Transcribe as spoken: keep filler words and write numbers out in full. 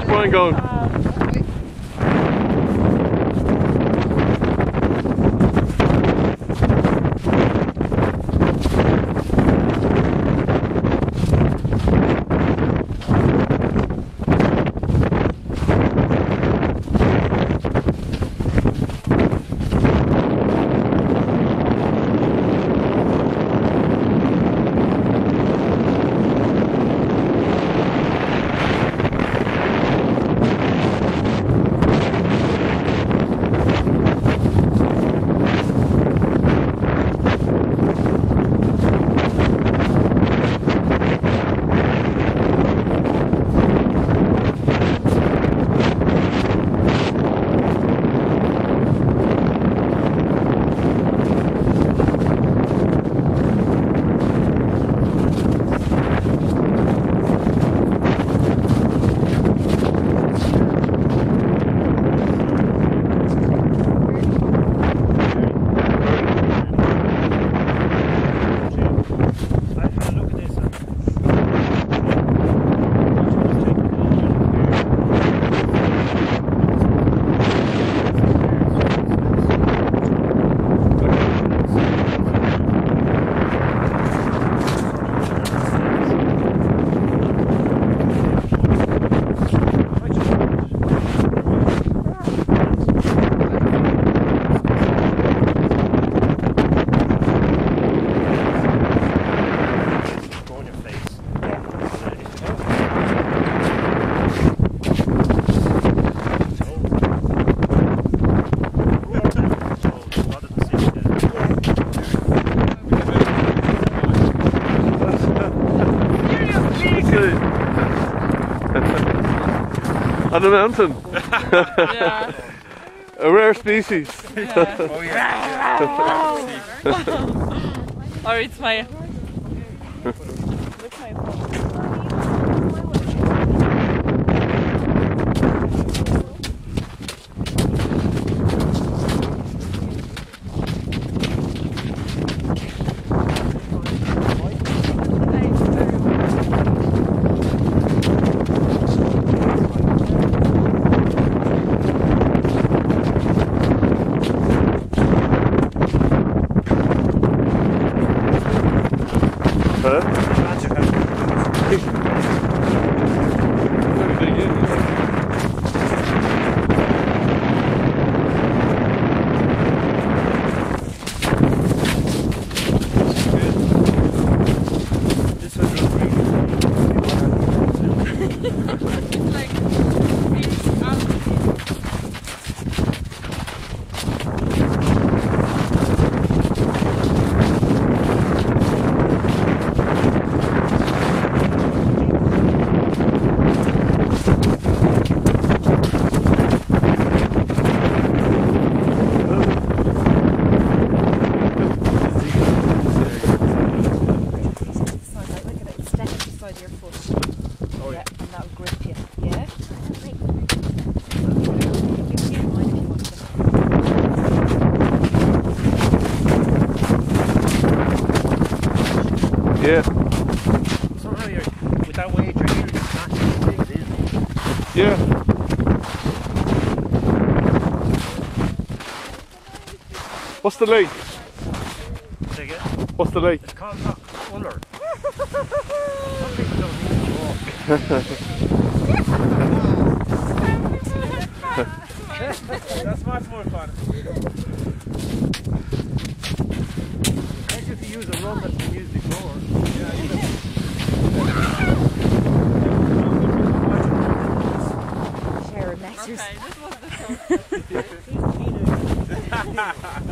Brian going? On the mountain. Yeah. A rare species. Yeah. Oh yeah. Or it's my... Yeah. Somehow you're, with that weight, you're either just smashing things in. Yeah. What's the lake? Say again? What's the lake? It's called Uller. Some people don't need to walk. That's much more fun. Especially if you use a run that's been used before. Yeah, you know. Share a message. Okay, this was the